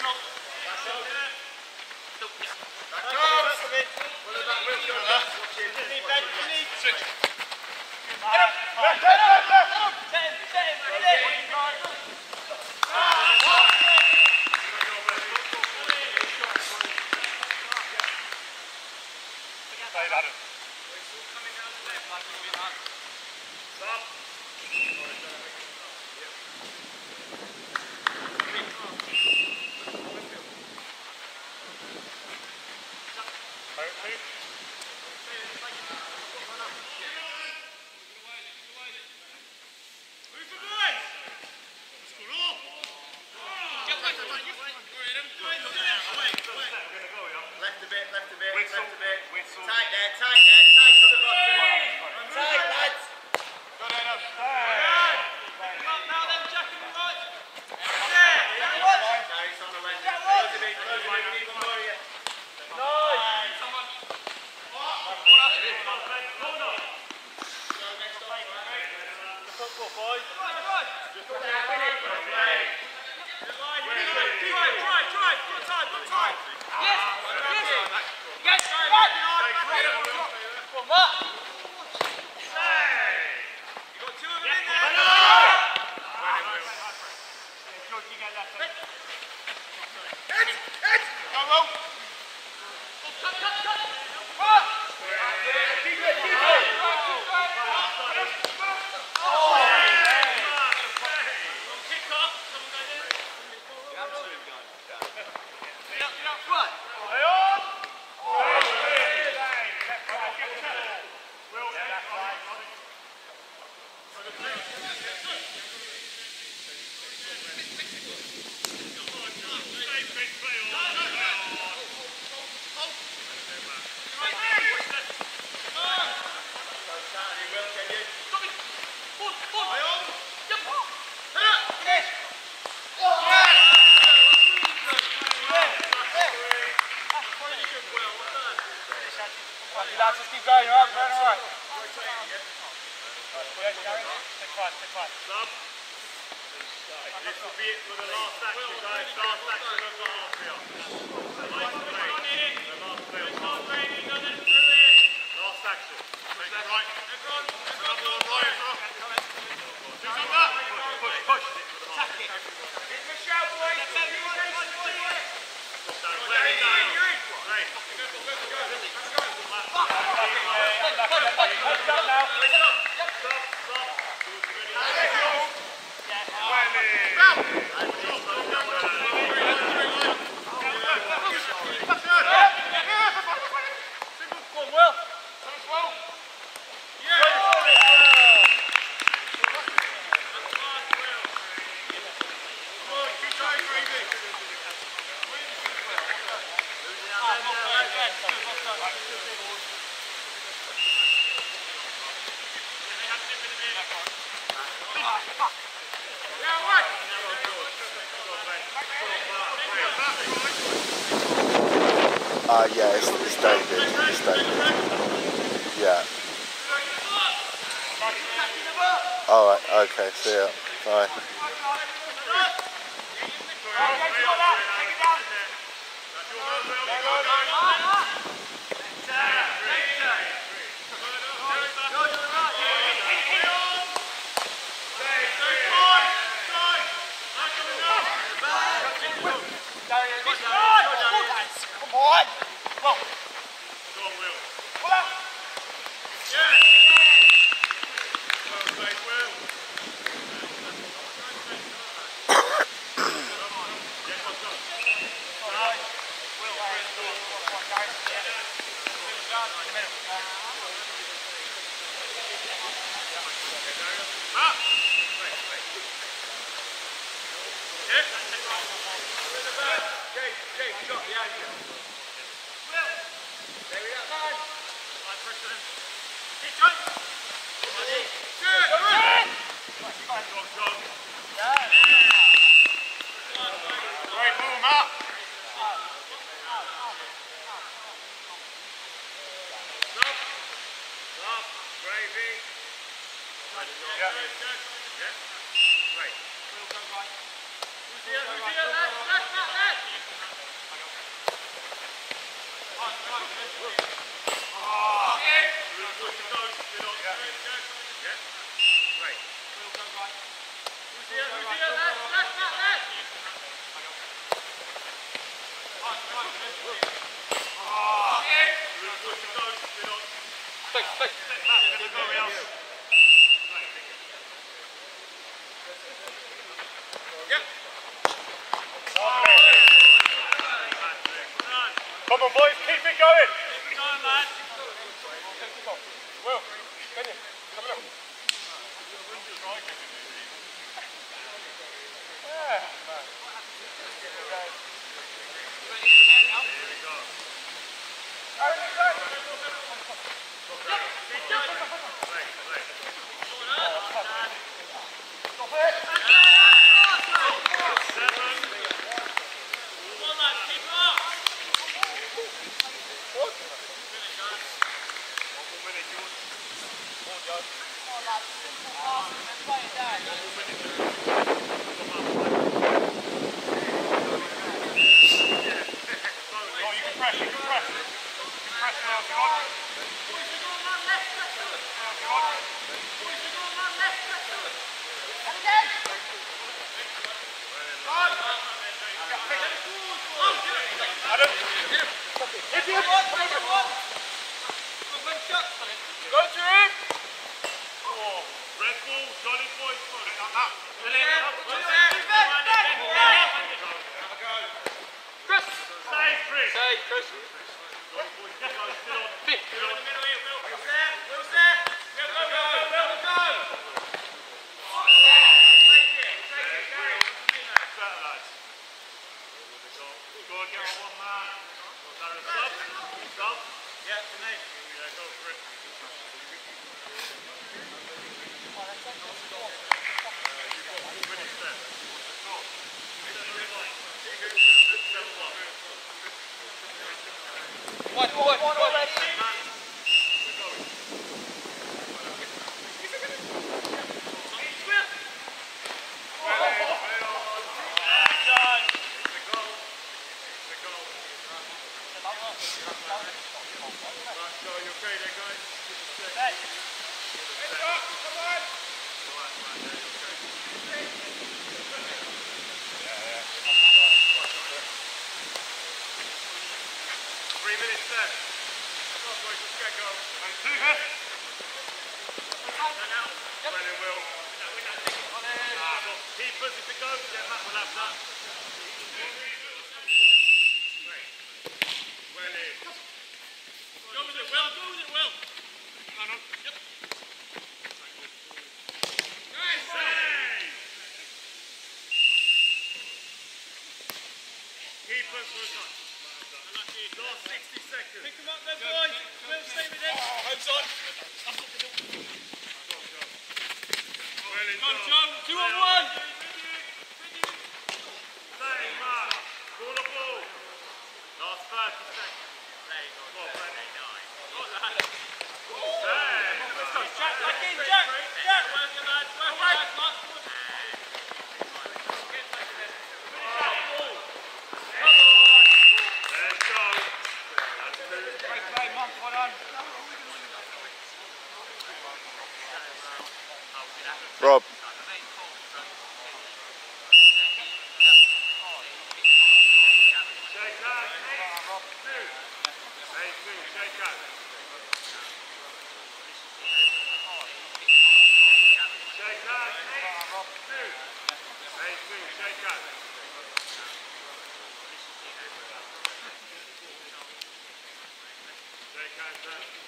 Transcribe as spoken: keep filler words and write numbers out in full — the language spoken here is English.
Uh, yeah, it's, it's David. It's David. Yeah. Alright, okay, see ya. Bye. Come on, boys, keep it going. Keep it going, man. Will, can you? Come on. Yeah, man. Go to him! Oh, red ball, solid boys, solid. Up, up. Chris! Save, Chris! Save, Chris! Fit! Still on the middle here, Will. Will's there, Will's there! Will, go, go, go, Will, go! Take it, take it, carry it. That's that, lads. Go on, get on one man. Stop, stop. Yeah, to me. Yeah, go for it. One, one, one already. Three minutes left. Come on, boys, let's get going. And two hits. Yep. Well, it will. Ah, well, keepers, if it goes, yeah, Matt will have that. Well in. Go with it, Will. Go with it, Will. Come on. Yep. Nice save. Keepers for a touch. Last sixty seconds. Pick them up there, boys. Will, stay with it. Home's on. Go, Joe. Two on one. Stay, Mark. Ball the ball. Last thirty seconds. There you go. Go on, Brennan. Got that. Stay. Let's go, Jack. Back in, Jack. Jack. Work your lads. Work your lads, Mark. Rob. Shake hands, two. Hey, two, shake hands. Shake hands, two. Hey, two, shake hands. Shake hands,